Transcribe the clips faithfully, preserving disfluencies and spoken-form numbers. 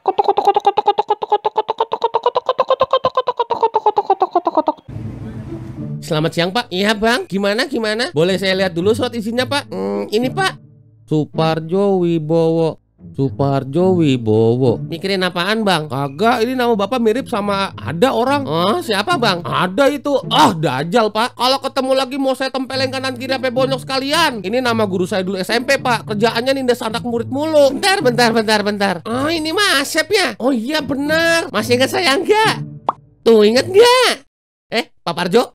Selamat siang, Pak. Iya, Bang. Gimana, gimana? Boleh saya lihat dulu surat isinya, Pak? Hmm, ini, Pak. Suparjo Wibowo. Suparjo Wibowo. Mikirin apaan, Bang? Kagak, ini nama Bapak mirip sama ada orang. Oh, siapa, Bang? Ada itu. Ah, Dajjal, Pak. Kalau ketemu lagi mau saya tempelin kanan kiri sampai bonyok sekalian. Ini nama guru saya dulu S M P, Pak. Kerjaannya nindas anak murid mulu. Bentar, bentar, bentar, bentar. Oh, ini mah Asep ya? Oh iya, benar. Masih ingat saya enggak? Tuh, ingat enggak? Eh, Pak Parjo?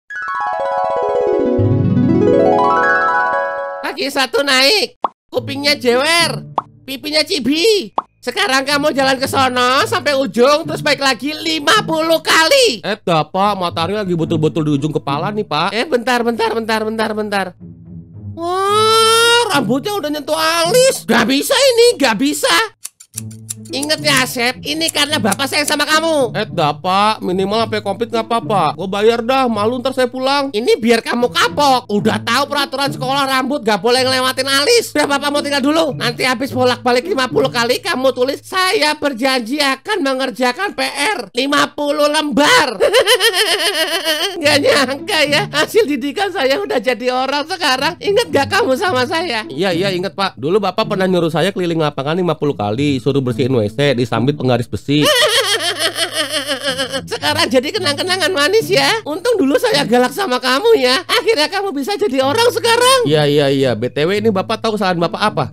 Kaki satu naik, kupingnya jewer, pipinya cibi. Sekarang kamu jalan ke sono sampai ujung, terus balik lagi lima puluh kali. Eh, Pak, matahari lagi betul-betul di ujung kepala nih, Pak. Eh, bentar, bentar, bentar, bentar, bentar. Wah, rambutnya udah nyentuh alis. Gak bisa ini, gak bisa. Ingat ya, Asep, ini karena bapak sayang sama kamu. Eh, Pak, minimal sampai komplit nggak apa-apa. Gue bayar dah, malu ntar saya pulang. Ini biar kamu kapok. Udah tahu peraturan sekolah rambut gak boleh ngelewatin alis. Udah, bapak mau tinggal dulu. Nanti habis bolak-balik lima puluh kali kamu tulis, saya berjanji akan mengerjakan P R lima puluh lembar. Gak nyangka ya, hasil didikan saya udah jadi orang sekarang. Ingat gak kamu sama saya? Iya, iya, ingat, Pak. Dulu bapak pernah nyuruh saya keliling lapangan lima puluh kali, suruh bersihin W C, disambit penggaris besi. Sekarang jadi kenang-kenangan manis ya. Untung dulu saya galak sama kamu ya. Akhirnya kamu bisa jadi orang sekarang. Iya, iya, iya. B T W ini bapak tahu kesalahan bapak apa?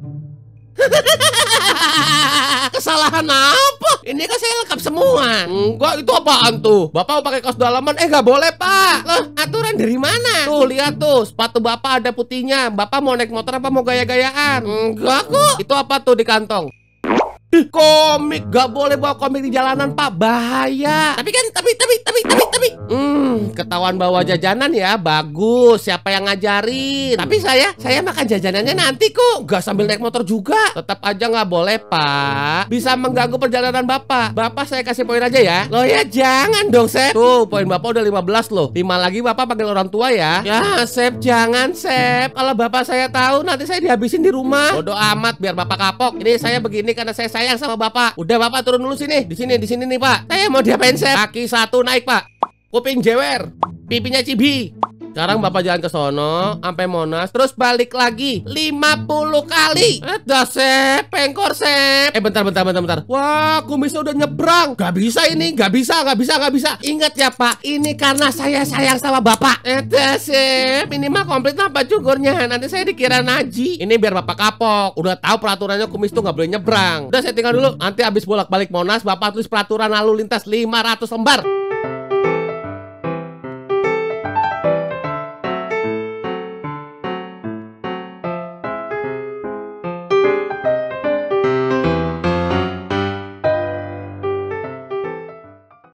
Kesalahan apa? Ini kan saya lengkap semua. Enggak, itu apaan tuh? Bapak mau pakai kaos dalaman? Eh, nggak boleh, Pak. Loh, aturan dari mana? Tuh, lihat tuh, sepatu bapak ada putihnya. Bapak mau naik motor apa mau gaya-gayaan? Enggak kok. Itu apa tuh di kantong? Komik, gak boleh bawa komik di jalanan, Pak, bahaya. Tapi kan, tapi, tapi, tapi, tapi, tapi Hmm, ketahuan bawa jajanan ya, bagus. Siapa yang ngajarin? Tapi saya, saya makan jajanannya nanti kok. Gak sambil naik motor juga. Tetap aja gak boleh, Pak. Bisa mengganggu perjalanan Bapak. Bapak saya kasih poin aja ya. Loh ya, jangan dong, Sep. Tuh, poin Bapak udah lima belas loh. lima lagi Bapak panggil orang tua ya. Ya, Sep, jangan, Sep. Kalau Bapak saya tahu, nanti saya dihabisin di rumah. Bodoh amat, biar Bapak kapok. Ini saya begini karena saya sayang sama Bapak. Udah, Bapak turun dulu sini. Di sini, di sini nih, Pak. Saya mau diapain, Sep? Kaki satu naik, Pak. Kuping jewer, pipinya cibi. Sekarang Bapak jalan ke sono sampai Monas, terus balik lagi lima puluh kali. Ada, Sep, pengkor, Sep. Eh, bentar, bentar, bentar, bentar. Wah, kumisnya udah nyebrang. Gak bisa ini, gak bisa, gak bisa, gak bisa. Ingat ya, Pak, ini karena saya sayang sama Bapak. Ada, Sep. Ini mah komplit apa cukurnya? Nanti saya dikira Naji. Ini biar Bapak kapok. Udah tahu peraturannya kumis tuh gak boleh nyebrang. Udah, saya tinggal dulu. Nanti habis bolak-balik Monas, Bapak tulis peraturan lalu lintas lima ratus lembar.